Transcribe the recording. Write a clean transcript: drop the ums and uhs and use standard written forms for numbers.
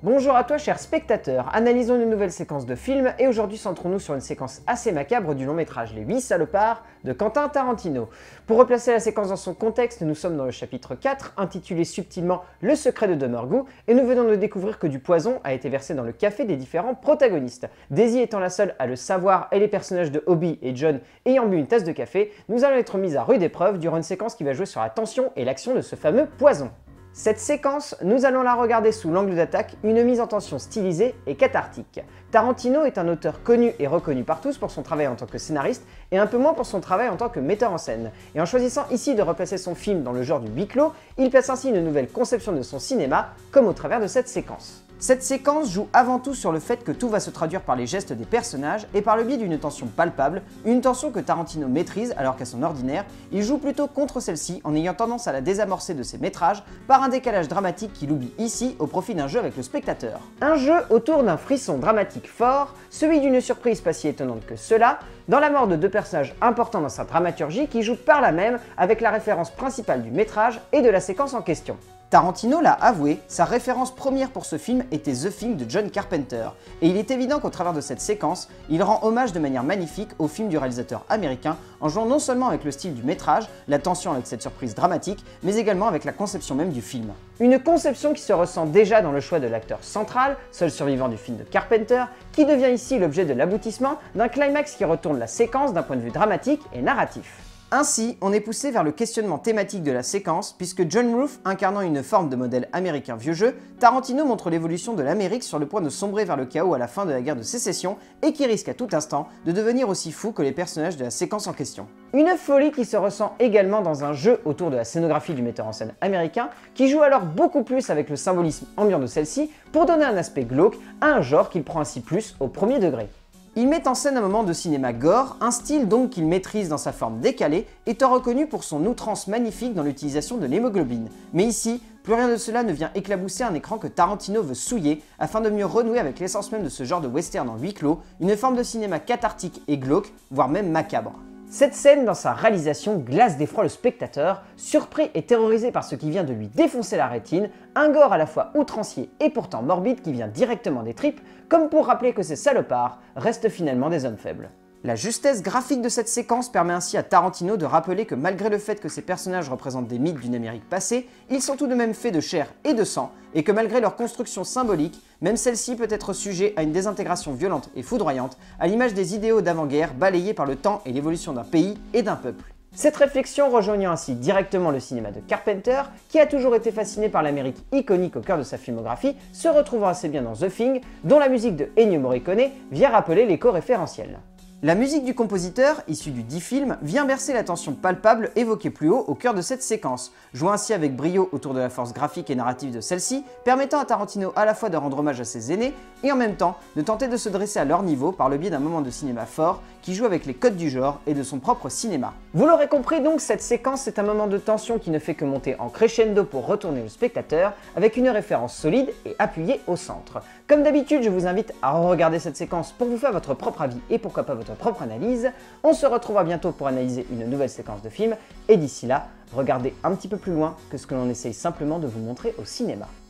Bonjour à toi cher spectateur, analysons une nouvelle séquence de film et aujourd'hui centrons-nous sur une séquence assez macabre du long métrage Les 8 salopards de Quentin Tarantino. Pour replacer la séquence dans son contexte, nous sommes dans le chapitre 4 intitulé subtilement Le secret de Dommergoo et nous venons de découvrir que du poison a été versé dans le café des différents protagonistes. Daisy étant la seule à le savoir et les personnages de Hobie et John ayant bu une tasse de café, nous allons être mis à rude épreuve durant une séquence qui va jouer sur la tension et l'action de ce fameux poison. Cette séquence, nous allons la regarder sous l'angle d'attaque, une mise en tension stylisée et cathartique. Tarantino est un auteur connu et reconnu par tous pour son travail en tant que scénariste et un peu moins pour son travail en tant que metteur en scène. Et en choisissant ici de replacer son film dans le genre du huis clos, il place ainsi une nouvelle conception de son cinéma, comme au travers de cette séquence. Cette séquence joue avant tout sur le fait que tout va se traduire par les gestes des personnages et par le biais d'une tension palpable, une tension que Tarantino maîtrise alors qu'à son ordinaire, il joue plutôt contre celle-ci en ayant tendance à la désamorcer de ses métrages par un décalage dramatique qu'il oublie ici au profit d'un jeu avec le spectateur. Un jeu autour d'un frisson dramatique fort, celui d'une surprise pas si étonnante que cela, dans la mort de deux personnages importants dans sa dramaturgie qui jouent par là même avec la référence principale du métrage et de la séquence en question. Tarantino l'a avoué, sa référence première pour ce film était The Thing de John Carpenter, et il est évident qu'au travers de cette séquence, il rend hommage de manière magnifique au film du réalisateur américain en jouant non seulement avec le style du métrage, la tension avec cette surprise dramatique, mais également avec la conception même du film. Une conception qui se ressent déjà dans le choix de l'acteur central, seul survivant du film de Carpenter, qui devient ici l'objet de l'aboutissement d'un climax qui retourne la séquence d'un point de vue dramatique et narratif. Ainsi, on est poussé vers le questionnement thématique de la séquence, puisque John Ruth incarnant une forme de modèle américain vieux jeu, Tarantino montre l'évolution de l'Amérique sur le point de sombrer vers le chaos à la fin de la guerre de sécession et qui risque à tout instant de devenir aussi fou que les personnages de la séquence en question. Une folie qui se ressent également dans un jeu autour de la scénographie du metteur en scène américain, qui joue alors beaucoup plus avec le symbolisme ambiant de celle-ci pour donner un aspect glauque à un genre qu'il prend ainsi plus au premier degré. Il met en scène un moment de cinéma gore, un style donc qu'il maîtrise dans sa forme décalée, étant reconnu pour son outrance magnifique dans l'utilisation de l'hémoglobine. Mais ici, plus rien de cela ne vient éclabousser un écran que Tarantino veut souiller afin de mieux renouer avec l'essence même de ce genre de western en huis clos, une forme de cinéma cathartique et glauque, voire même macabre. Cette scène, dans sa réalisation, glace d'effroi le spectateur, surpris et terrorisé par ce qui vient de lui défoncer la rétine, un gore à la fois outrancier et pourtant morbide qui vient directement des tripes, comme pour rappeler que ces salopards restent finalement des hommes faibles. La justesse graphique de cette séquence permet ainsi à Tarantino de rappeler que malgré le fait que ces personnages représentent des mythes d'une Amérique passée, ils sont tout de même faits de chair et de sang, et que malgré leur construction symbolique, même celle-ci peut être sujet à une désintégration violente et foudroyante, à l'image des idéaux d'avant-guerre balayés par le temps et l'évolution d'un pays et d'un peuple. Cette réflexion rejoignant ainsi directement le cinéma de Carpenter, qui a toujours été fasciné par l'Amérique iconique au cœur de sa filmographie, se retrouvant assez bien dans The Thing, dont la musique de Ennio Morricone vient rappeler l'écho référentiel. La musique du compositeur, issue du dit film, vient bercer la tension palpable évoquée plus haut au cœur de cette séquence, jouant ainsi avec brio autour de la force graphique et narrative de celle-ci, permettant à Tarantino à la fois de rendre hommage à ses aînés et en même temps de tenter de se dresser à leur niveau par le biais d'un moment de cinéma fort qui joue avec les codes du genre et de son propre cinéma. Vous l'aurez compris donc, cette séquence est un moment de tension qui ne fait que monter en crescendo pour retourner le spectateur avec une référence solide et appuyée au centre. Comme d'habitude, je vous invite à regarder cette séquence pour vous faire votre propre avis et pourquoi pas votre propre analyse. On se retrouvera bientôt pour analyser une nouvelle séquence de film et d'ici là, regardez un petit peu plus loin que ce que l'on essaye simplement de vous montrer au cinéma.